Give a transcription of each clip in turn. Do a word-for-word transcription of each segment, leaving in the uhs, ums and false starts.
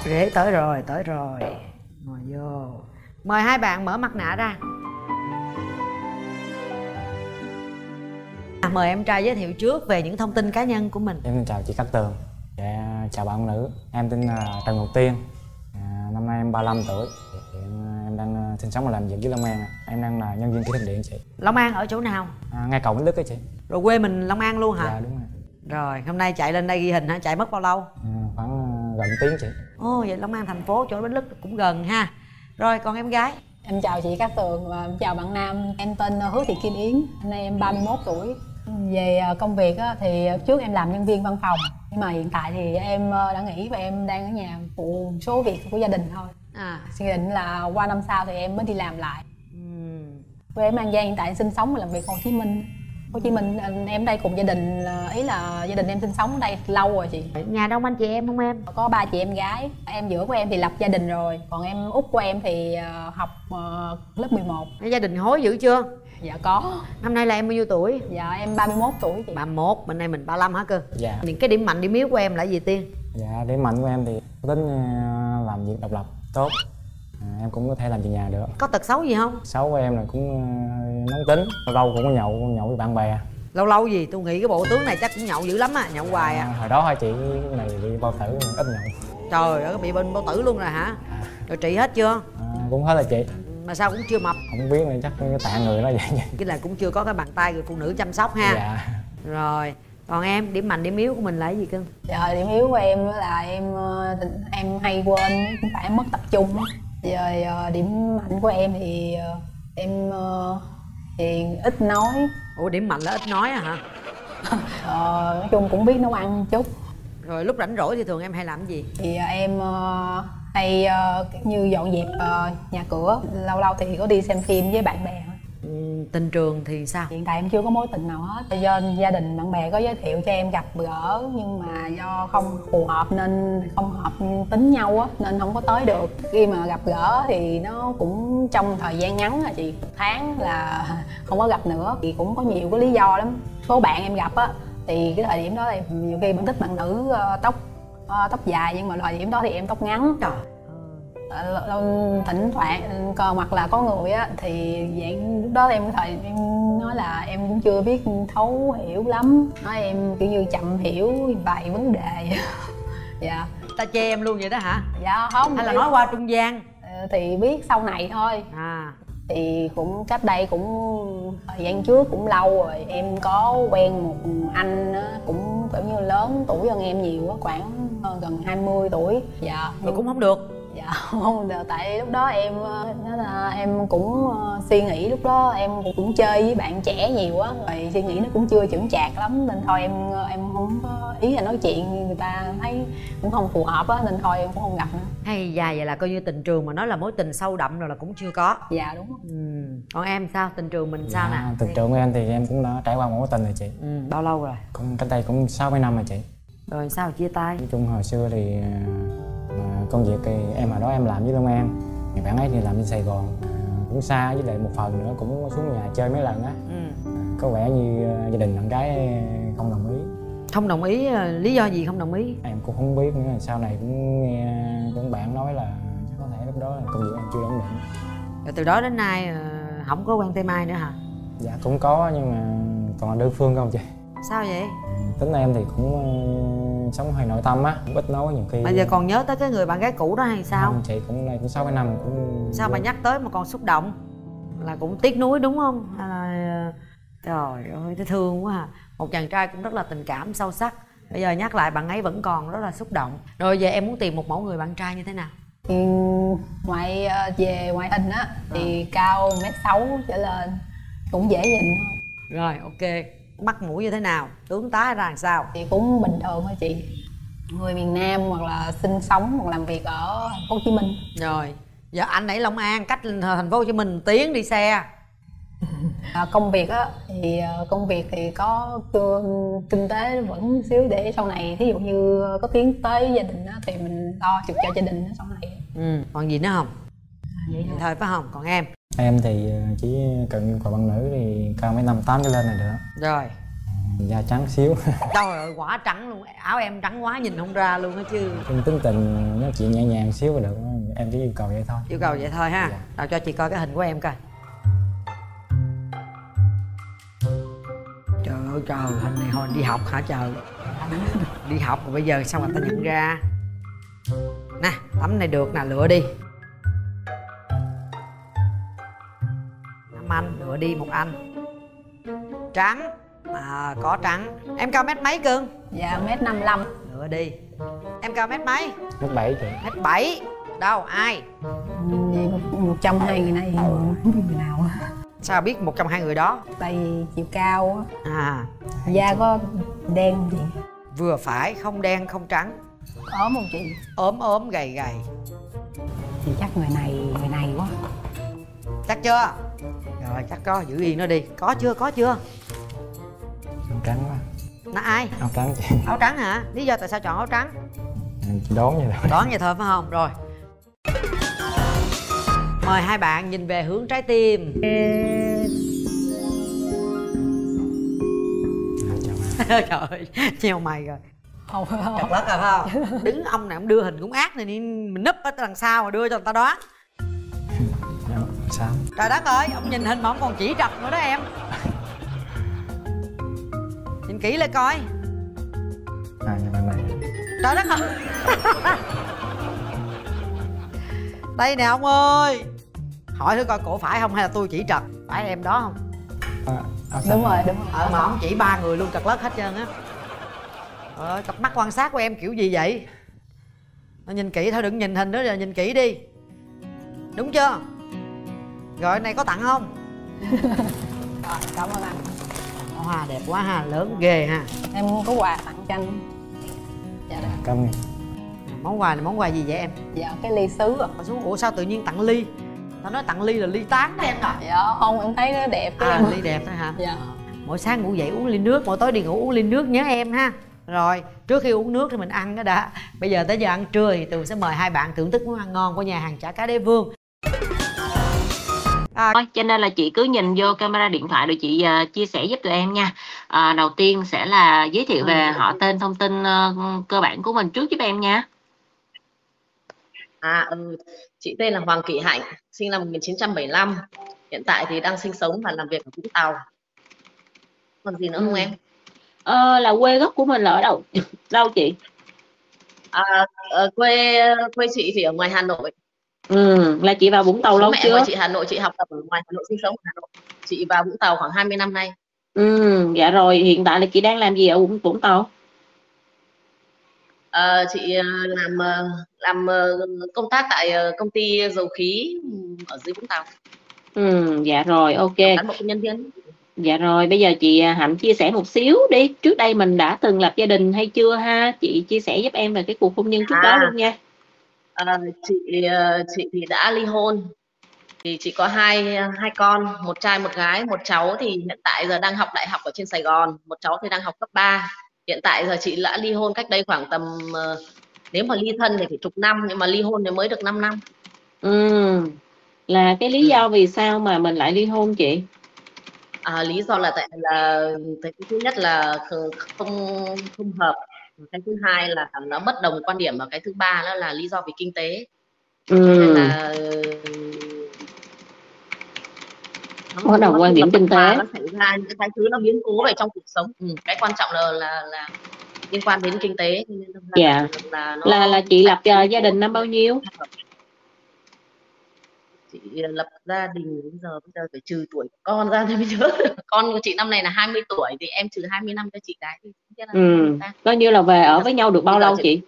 Rể tới rồi, tới rồi. Ngồi vô. Mời hai bạn mở mặt nạ ra. Mời em trai giới thiệu trước về những thông tin cá nhân của mình. Em xin chào chị Cát Tường. Dạ, chào bạn nữ. Em tên là Trần Ngọc Tiên. À, năm nay em ba mươi lăm tuổi. Hiện em đang sinh sống và làm việc với Long An. Em đang là nhân viên kỹ thuật điện chị. Long An ở chỗ nào? À, ngay cầu Bến Lức ấy chị. Rồi quê mình Long An luôn hả? Dạ đúng rồi. Rồi hôm nay chạy lên đây ghi hình hả? Chạy mất bao lâu? À, khoảng gần tiếng chị. Ồ, vậy Long An thành phố chỗ Bến Lức cũng gần ha. Rồi còn em gái? Em chào chị Cát Tường và em chào bạn nam. Em tên Hứa Thị Kim Yến. Hôm nay em ba mươi mốt tuổi. Về công việc á, thì trước em làm nhân viên văn phòng, nhưng mà hiện tại thì em đã nghỉ và em đang ở nhà phụ số việc của gia đình thôi. À, suy định là qua năm sau thì em mới đi làm lại. uhm. Quê em An Giang, hiện tại sinh sống và làm việc Hồ Chí Minh. Hồ Chí Minh em đây cùng gia đình, ý là gia đình em sinh sống ở đây lâu rồi chị. Nhà đông anh chị em không em? Có ba chị em gái. Em giữa của em thì lập gia đình rồi, còn em út của em thì học lớp mười một. Gia đình hối dữ chưa? Dạ có. Năm nay là em bao nhiêu tuổi? Dạ em ba mươi mốt tuổi chị. ba mươi mốt, bên đây mình ba mươi lăm hả cơ? Dạ. Những cái điểm mạnh điểm yếu của em là gì Tiên? Dạ, điểm mạnh của em thì tính làm việc độc lập tốt. À, em cũng có thể làm việc nhà được. Có tật xấu gì không? Xấu của em là cũng nóng tính, lâu lâu cũng có nhậu nhậu với bạn bè. Lâu lâu gì? Tôi nghĩ cái bộ tướng này chắc cũng nhậu dữ lắm à, nhậu Dạ, hoài à. Hồi đó hai chị này bị bao tử, ít nhậu. Trời ơi, bị bệnh bao tử luôn rồi hả? À. Rồi trị hết chưa? À, cũng hết là chị. Mà sao cũng chưa mập? Không biết là chắc cái tạng người nó vậy. Cái là cũng chưa có cái bàn tay người phụ nữ chăm sóc ha. Dạ. Rồi, còn em, điểm mạnh điểm yếu của mình là cái gì cưng? Dạ, điểm yếu của em là em em hay quên, cũng phải mất tập trung. Rồi điểm mạnh của em thì em thì ít nói. Ủa, điểm mạnh là ít nói à hả? ờ, nói chung cũng biết nấu ăn một chút. Rồi lúc rảnh rỗi thì thường em hay làm cái gì? Thì em uh, hay uh, như dọn dẹp uh, nhà cửa, lâu lâu thì có đi xem phim với bạn bè. Ừ, tình trường thì sao? Hiện tại em chưa có mối tình nào hết. Do gia đình bạn bè có giới thiệu cho em gặp gỡ, nhưng mà do không phù hợp nên không hợp tính nhau á, nên không có tới được. Khi mà gặp gỡ thì nó cũng trong thời gian ngắn là chị, tháng là không có gặp nữa. Thì cũng có nhiều cái lý do lắm. Số bạn em gặp á thì cái thời điểm đó thì nhiều khi bạn thích bạn nữ uh, tóc uh, tóc dài, nhưng mà thời điểm đó thì em tóc ngắn. Trời. Uh, thỉnh thoảng còn hoặc là có người á thì dạng lúc đó em thời em nói là em cũng chưa biết thấu hiểu lắm, nói em kiểu như chậm hiểu vài vấn đề. Dạ. Ta chê em luôn vậy đó hả? Dạ không. Hay là nói qua trung gian? Thì biết sau này thôi. À. Thì cũng cách đây cũng thời gian trước cũng lâu rồi, em có quen một anh cũng kiểu như lớn tuổi hơn em nhiều á, khoảng gần hai mươi tuổi. Dạ. Rồi cũng không được. Dạ không được, tại lúc đó em nói là em cũng uh, suy nghĩ, lúc đó em cũng, cũng chơi với bạn trẻ nhiều á, rồi suy nghĩ nó cũng chưa chững chạc lắm, nên thôi em em không có ý là nói chuyện, người ta thấy cũng không phù hợp á, nên thôi em cũng không gặp nữa. Hay dài vậy là coi như tình trường mà nói là mối tình sâu đậm rồi là cũng chưa có. Dạ đúng. Ừ. Còn em sao, tình trường mình sao Dạ, nè? tình trường của em thì em cũng đã trải qua một mối tình rồi chị. Ừ, bao lâu rồi? Cũng cách đây cũng sáu mươi năm rồi chị. Rồi sao chia tay? Nói chung hồi xưa thì mà công việc thì em hồi đó em làm với Long An, thì bạn ấy thì làm trên Sài Gòn, à, cũng xa, với lại một phần nữa cũng xuống nhà chơi mấy lần á. Ừ. À, có vẻ như gia đình bạn gái không đồng ý. Không đồng ý, lý do gì không đồng ý? Em cũng không biết nữa, sau này cũng nghe cũng bạn nói là chắc có thể lúc đó là công việc em chưa ổn định. Rồi từ đó đến nay không có quen tay mai nữa hả? Dạ cũng có, nhưng mà toàn là đơn phương không chị. Sao vậy? Tính em thì cũng uh, sống hơi nội tâm á, cũng ít nói nhiều khi. Bây giờ còn nhớ tới cái người bạn gái cũ đó hay sao? Không, chị cũng đây cũng sáu mươi năm cũng. Sao mà nhắc tới mà còn xúc động? Là cũng tiếc nuối đúng không? Hay là... Trời ơi, thấy thương quá à. Một chàng trai cũng rất là tình cảm sâu sắc, bây giờ nhắc lại bạn ấy vẫn còn rất là xúc động. Rồi giờ em muốn tìm một mẫu người bạn trai như thế nào? Ừ, ngoại về ngoại hình á thì à. Cao mét sáu trở lên, cũng dễ nhìn thôi. Rồi ok. Mắt mũi như thế nào? Tướng tá ra làm sao? Thì cũng bình thường thôi chị. Người miền Nam hoặc là sinh sống hoặc làm việc ở thành phố Hồ Chí Minh. Rồi giờ anh ở Long An, cách thành phố Hồ Chí Minh tiếng đi xe. À, công việc á thì công việc thì có kinh tế vẫn xíu, để sau này thí dụ như có tiến tới gia đình á thì mình lo trực cho gia đình sau này. Ừ, còn gì nữa không? À, vậy thôi. Thôi phải không? Còn em? Em thì chỉ cần quả bạn nữ thì cao mấy năm tám trở lên là được. Rồi Da trắng xíu. Trời ơi, quả trắng luôn, áo em trắng quá nhìn không ra luôn á chứ. Em tính tình nói chuyện nhẹ nhàng xíu là được, em chỉ yêu cầu vậy thôi. Yêu cầu vậy thôi ha. Dạ. Rồi cho chị coi cái hình của em coi. Trời ơi trời, hình này hồi đi học hả trời? Đi học rồi bây giờ sao mà ta nhận ra? Nè, tấm này được nè, lựa đi. Năm anh, lựa đi một anh. Trắng, à, có trắng. Em cao mét mấy cưng? Dạ mét năm mươi lăm. Lựa đi. Em cao mét mấy? Mét bảy chị. Mét bảy. Đâu, ai? Vậy một, một trong hai người này không biết người nào. Sao biết một trong hai người đó? Tại vì chiều cao á, À, da có đen không chị? vừa phải, không đen không trắng. Ốm không chị? Ốm ốm gầy gầy. Thì chắc người này, người này quá. Chắc chưa? Rồi chắc có, giữ yên nó đi. Có chưa, có chưa? Áo trắng quá. Là ai? Áo trắng chị. Áo trắng hả? Lý do tại sao chọn áo trắng? Em chỉ đoán vậy thôi. Đoán vậy thôi phải không? Rồi. Mời hai bạn nhìn về hướng trái tim. À, chào em. Trời ơi, nheo mày rồi. Không, không. Chật lất rồi phải không? Đứng ông này ông đưa hình cũng ác này, mình núp ở đằng sau mà đưa cho người ta đoán. Dạ, sao? Trời đất ơi, ông nhìn hình mà ông còn chỉ trật nữa đó em. Nhìn kỹ lại coi. À, nhà bạn này. Trời đất ơi. Đây nè ông ơi. Hỏi thử coi cổ phải không hay là tôi chỉ trật. Phải em đó không? À, áo xanh. Đúng rồi, đúng rồi. Ờ mà ông chỉ ba người luôn trật lất hết trơn á. Trời ơi, cặp mắt quan sát của em kiểu gì vậy? Nó nhìn kỹ thôi, đừng nhìn hình đó, giờ nhìn kỹ đi. Đúng chưa? Rồi này có tặng không? Rồi, cảm ơn anh. Hoa đẹp quá ha, lớn ghê ha. Em có quà tặng cho anh. Dạ được. Cảm ơn. Món quà này món quà gì vậy em? Dạ cái ly sứ ạ. Mà xuống, ủa sao tự nhiên tặng ly? Tao nói tặng ly là ly tán đó em à. Dạ không, em thấy nó đẹp cái À, em. ly đẹp thôi hả? Dạ. Mỗi sáng ngủ dậy uống ly nước, mỗi tối đi ngủ uống ly nước nhớ em ha. Rồi, trước khi uống nước thì mình ăn cái đã. Bây giờ tới giờ ăn trưa thì Tường sẽ mời hai bạn thưởng thức món ăn ngon của nhà hàng chả cá Đế Vương. À, cho nên là chị cứ nhìn vô camera điện thoại rồi chị uh, chia sẻ giúp tụi em nha. À, đầu tiên sẽ là giới thiệu về Ừ. họ tên, thông tin uh, cơ bản của mình trước giúp em nha. À, ừ. Chị tên là Hoàng Thị Hạnh, sinh năm một nghìn chín trăm bảy mươi lăm. Hiện tại thì đang sinh sống và làm việc ở Vũng Tàu. Còn gì nữa Ừ. không em? Ờ, là quê gốc của mình là ở đâu? Đâu chị? À, ở quê quê chị thì ở ngoài Hà Nội. Ừ, là chị vào Vũng Tàu Bố lâu mẹ chưa? ngoài chị Hà Nội, chị học tập ở ngoài Hà Nội, sinh sống ở Hà Nội. Chị vào Vũng Tàu khoảng hai mươi năm nay. Ừ, dạ rồi, hiện tại là chị đang làm gì ở Vũng, Vũng Tàu? À, chị làm làm công tác tại công ty dầu khí ở dưới Vũng Tàu. Ừ, dạ rồi, ok. Cán bộ công nhân viên. Dạ rồi, bây giờ chị Hạnh chia sẻ một xíu đi. Trước đây mình đã từng lập gia đình hay chưa ha? Chị chia sẻ giúp em về cái cuộc hôn nhân trước À, đó luôn nha. À, chị chị thì đã ly hôn, thì chị có hai hai con, một trai một gái. Một cháu thì hiện tại giờ đang học đại học ở trên Sài Gòn, một cháu thì đang học cấp ba. Hiện tại giờ chị đã ly hôn cách đây khoảng tầm, nếu mà ly thân thì phải chục năm, nhưng mà ly hôn thì mới được năm năm. Ừ, là cái lý Ừ. do vì sao mà mình lại ly hôn chị? À, lý do là tại là cái thứ nhất là không không hợp, cái thứ hai là nó bất đồng quan điểm, và cái thứ ba đó là lý do về kinh tế. Ừ. Nên là Bất đồng quan điểm kinh tế, nó xảy ra những cái thứ nó biến cố về trong cuộc sống. Ừ. Cái quan trọng là là là liên quan đến kinh tế. Nên là, dạ. là, nó là là chị lập uh, gia đình năm bao nhiêu? Chị lập gia đình bây giờ bây giờ phải trừ tuổi con ra thì mới nhớ. Con của chị năm này là hai mươi tuổi, thì em trừ hai mươi năm cho chị gái thì là ừ. Coi như là về ở với nhau được bao lâu chị?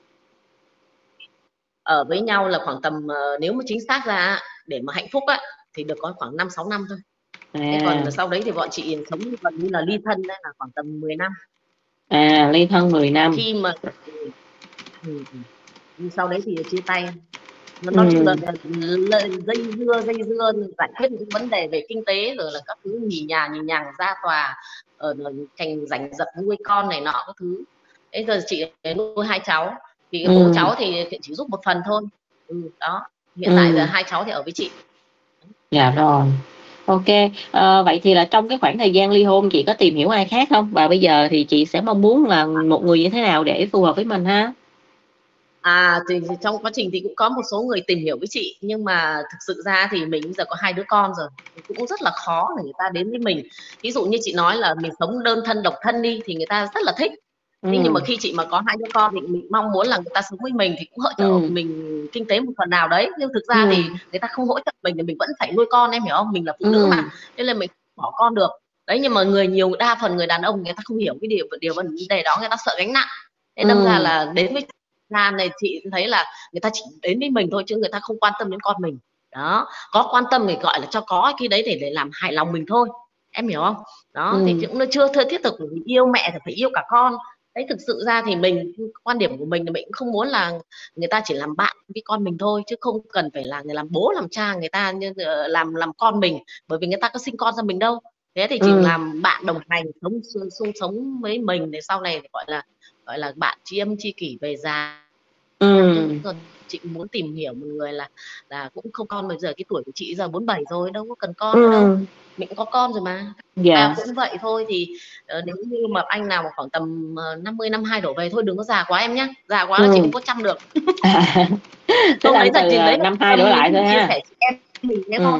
Ở với nhau là khoảng tầm, nếu mà chính xác ra để mà hạnh phúc á thì được có khoảng năm sáu năm thôi. À. Thế còn sau đấy thì bọn chị sống gần như là ly thân, đấy là khoảng tầm mười năm. À, ly thân mười năm. Khi mà ừ, sau đấy thì chia tay. Nó nói chung là dây dưa dây dưa giải quyết những vấn đề về kinh tế, rồi là các thứ nhì nhà nhì nhằng ra tòa, ở thành giành giật nuôi con này nọ các thứ. Bây giờ chị nuôi hai cháu, thì ừ. bố cháu thì chỉ giúp một phần thôi. Ừ, đó hiện ừ. tại giờ hai cháu thì ở với chị. Dạ rồi. Ok, ờ, vậy thì là trong cái khoảng thời gian ly hôn chị có tìm hiểu ai khác không? Và bây giờ thì chị sẽ mong muốn là một người như thế nào để phù hợp với mình ha? À thì, thì trong quá trình thì cũng có một số người tìm hiểu với chị, nhưng mà thực sự ra thì mình bây giờ có hai đứa con rồi, cũng rất là khó để người ta đến với mình. Ví dụ như chị nói là mình sống đơn thân độc thân đi thì người ta rất là thích. Thế nhưng mà Ừ, khi chị mà có hai đứa con thì mình mong muốn là người ta sống với mình thì cũng hỗ trợ ừ, mình kinh tế một phần nào đấy, nhưng thực ra ừ, thì người ta không hỗ trợ mình thì mình vẫn phải nuôi con, em hiểu không? Mình là phụ nữ mà, ừ, nên là mình không bỏ con được. Đấy, nhưng mà người nhiều đa phần người đàn ông người ta không hiểu cái điều điều vấn đề đó, người ta sợ gánh nặng. Thế đâm ra ừ, là đến với Nam này chị thấy là người ta chỉ đến với mình thôi chứ người ta không quan tâm đến con mình. Đó, có quan tâm thì gọi là cho có cái đấy để để làm hài lòng mình thôi, em hiểu không? Đó thì ừ, cũng nó chưa thơ thiết thực, yêu mẹ thì phải yêu cả con. Đấy, thực sự ra thì mình, quan điểm của mình là mình cũng không muốn là người ta chỉ làm bạn với con mình thôi, chứ không cần phải là người làm bố làm cha người ta như làm làm con mình, bởi vì người ta có sinh con ra mình đâu. Thế thì chỉ ừ, làm bạn đồng hành sống sống sống với mình để sau này gọi là gọi là bạn tri âm tri kỷ về già. Chứ ừ, còn chị muốn tìm hiểu một người là là cũng không con, bây giờ cái tuổi của chị giờ bốn bảy rồi, đâu có cần con nữa đâu, ừ, mình cũng có con rồi mà. Ta dạ. cũng vậy thôi, thì ờ, nếu như mà anh nào mà khoảng tầm uh, năm mươi năm hai đổ về thôi, đừng có già quá em nhé, già quá là chị Ừ. không có chăm được. À, tức Không, là đấy là từ chị, à, đấy là năm hai đổ tâm lý lại thôi chia ha. sẻ chị em mình thế thôi. Ừ.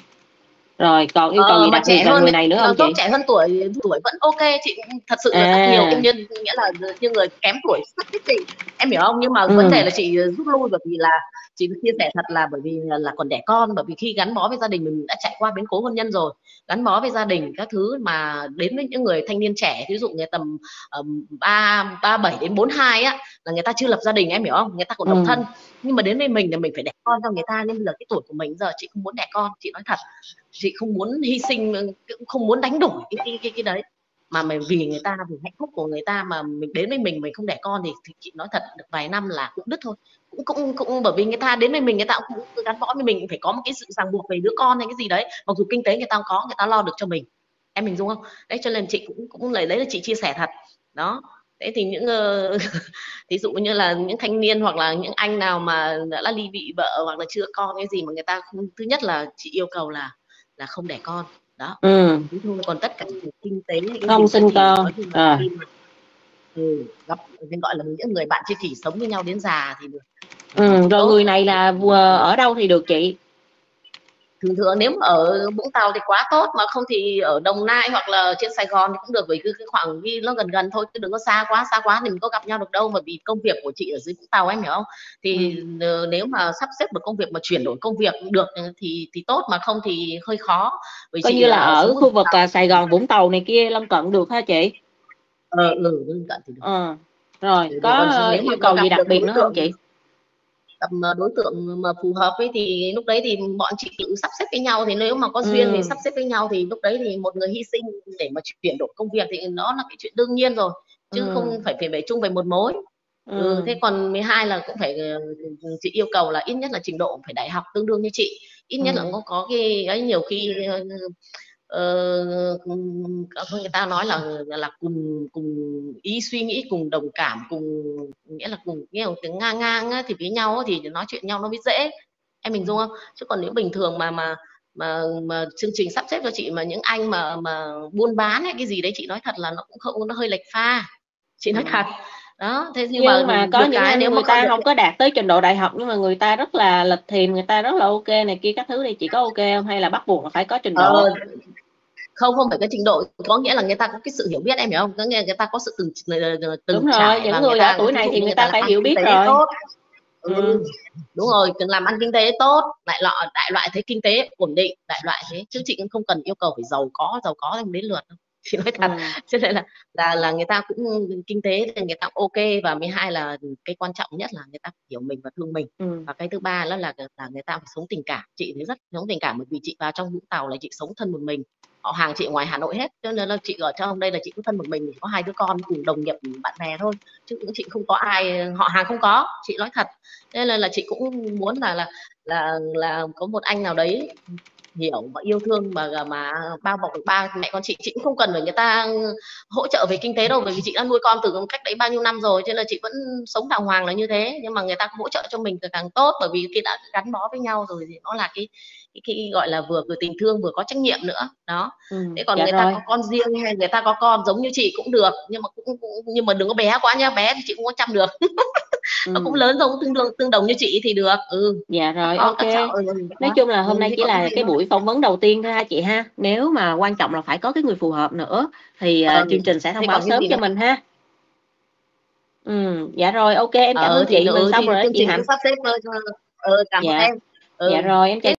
Rồi còn yêu cầu Ờ, gì mà đặc biệt trẻ về hơn người thì này nữa nó không tốt, chị? trẻ hơn tuổi tuổi vẫn ok. Chị cũng thật sự là rất nhiều À, em nhân, nghĩa là như người kém tuổi rất thích chị, em hiểu không? Nhưng mà vấn ừ, đề là chị rút lui, bởi vì là chị chia sẻ thật là bởi vì là, là còn đẻ con, bởi vì khi gắn bó với gia đình mình đã trải qua biến cố hôn nhân rồi, gắn bó với gia đình các thứ, mà đến với những người thanh niên trẻ, ví dụ người tầm um, ba ba bảy đến bốn hai á, là người ta chưa lập gia đình, em hiểu không? Người ta còn độc ừ, thân, nhưng mà đến với mình là mình phải đẻ con cho người ta, nên bây giờ cái tuổi của mình giờ chị không muốn đẻ con, chị nói thật. Chị không muốn hy sinh, cũng không muốn đánh đổi cái cái cái, cái đấy, mà mình vì người ta, vì hạnh phúc của người ta mà mình đến với mình mình không đẻ con thì, thì chị nói thật được vài năm là cũng đứt thôi. Cũng cũng cũng bởi vì người ta đến với mình, người ta cũng cũng gắn bó với mình, phải có một cái sự ràng buộc về đứa con hay cái gì đấy, mặc dù kinh tế người ta không có, người ta lo được cho mình, em mình đúng không? Đấy, cho nên chị cũng cũng lấy đấy là chị chia sẻ thật đó. Thế thì những uh, thí dụ như là những thanh niên hoặc là những anh nào mà đã ly dị vợ hoặc là chưa con cái gì mà người ta không, thứ nhất là chị yêu cầu là là không đẻ con đó, ừ, thế thôi. Còn tất cả về kinh tế hay cái không gì đấy sinh thì con. nói chung là À, khi mà ừ, gặp cái gọi là những người bạn tri kỷ sống với nhau đến già thì được, thì, ừ, thì rồi người tốt. này là vừa ở đâu thì được chị? Thường thường nếu mà ở Vũng Tàu thì quá tốt, mà không thì ở Đồng Nai hoặc là trên Sài Gòn thì cũng được, vì cái, cái khoảng đi nó gần gần thôi, chứ đừng có xa quá. Xa quá thì mình có gặp nhau được đâu, mà vì công việc của chị ở dưới Vũng Tàu, em hiểu không? Thì Ừ. ờ, nếu mà sắp xếp được công việc mà chuyển đổi công việc được thì thì tốt, mà không thì hơi khó, vì Coi chị như là là ở sống ở khu Vũng vực Tàu. à, Sài Gòn, Vũng Tàu này kia lân cận được ha chị? ờ ừ, lân cận thì được. Ờ, rồi Để, có để còn ờ, nếu mà yêu có cầu gặp gì đặc được biệt đối nữa không tượng, chị? gặp mà đối tượng mà phù hợp ấy, thì lúc đấy thì bọn chị tự sắp xếp với nhau, thì nếu mà có duyên thì Ừ, sắp xếp với nhau, thì lúc đấy thì một người hy sinh để mà chuyển đổi công việc thì nó là cái chuyện đương nhiên rồi, chứ ừ, không phải phải về chung về một mối. Ừ, thế ừ, còn mười hai là cũng phải, chị yêu cầu là ít nhất là trình độ phải đại học tương đương như chị, ít nhất là ừ, có có cái ấy. Nhiều khi ờ, người ta nói là là cùng cùng ý suy nghĩ, cùng đồng cảm, cùng nghĩa là cùng nghĩa là tiếng ngang ngang á, thì với nhau á, thì nói chuyện nhau nó mới dễ, em mình ừ, dung không? Chứ còn nếu bình thường mà mà mà mà chương trình sắp xếp cho chị mà những anh mà mà buôn bán hay cái gì đấy, chị nói thật là nó cũng không, nó hơi lệch pha, chị nói ừ. thật đó. Thế nhưng mà Nhưng mà có được những cái anh nếu người mà không ta được. không có đạt tới trình độ đại học nhưng mà người ta rất là lịch thiệp, người ta rất là ok này kia các thứ, thì chị có ok không, hay là bắt buộc là phải có trình độ? ờ, Không, không phải cái trình độ, có nghĩa là người ta có cái sự hiểu biết, em hiểu không? Có nghĩa là người ta có sự từng từng Đúng rồi, trải, những và người người ở ta tuổi ví này dụ thì như người người ta ta làm phải ăn hiểu kinh biết tế rồi. tốt. Ừ, Ừ, đúng rồi, cần làm ăn kinh tế tốt, đại loại đại loại thế, kinh tế ổn định, đại loại thế, chứ chị cũng không cần yêu cầu phải giàu có, giàu có không đến lượt đâu. Chị nói thật, ừ, cho nên là là là người ta cũng kinh tế thì người ta cũng ok. Và mới hai là cái quan trọng nhất là người ta hiểu mình và thương mình. ừ, Và cái thứ ba đó là là người ta phải sống tình cảm. Chị thì rất sống tình cảm, bởi vì chị vào trong Vũng Tàu là chị sống thân một mình, họ hàng chị ngoài Hà Nội hết, cho nên là chị ở trong đây là chị cũng thân một mình, có hai đứa con cùng đồng nghiệp bạn bè thôi, chứ cũng chị không có ai họ hàng, không có, chị nói thật. Nên là, là chị cũng muốn là là là là có một anh nào đấy hiểu và yêu thương mà mà bao bọc được ba mẹ con chị. Chị cũng không cần phải người ta hỗ trợ về kinh tế đâu, bởi vì chị đã nuôi con từ cách đấy bao nhiêu năm rồi, cho nên là chị vẫn sống đàng hoàng là như thế. Nhưng mà người ta hỗ trợ cho mình thì càng tốt, bởi vì khi đã gắn bó với nhau rồi thì nó là cái cái, cái gọi là vừa vừa tình thương vừa có trách nhiệm nữa đó. Ừ, Thế còn dạ người rồi. ta có con riêng hay người ta có con giống như chị cũng được, nhưng mà cũng, cũng nhưng mà đừng có bé quá nhá, bé thì chị cũng có chăm được. Ừ. Nó cũng lớn giống tương đương tương đồng như chị thì được. Ừ. Dạ rồi, Con ok. các cháu ừ, Nói đó. chung là hôm Ừ, nay thì chỉ có là gì cái đâu. buổi phỏng vấn đầu tiên thôi ha chị ha. Nếu mà quan trọng là phải có cái người phù hợp nữa thì Ờ, uh, chương trình sẽ thông thế báo còn cái sớm gì cho nữa? mình ha. Ừ, dạ rồi, ok, em cảm Ờ ơn thì chị, mình ừ, xong thì rồi đó chương chị trình cứ Hạnh. sắp xếp thôi. Ờ, cảm ơn Dạ, em. dạ Ừ. rồi, em chào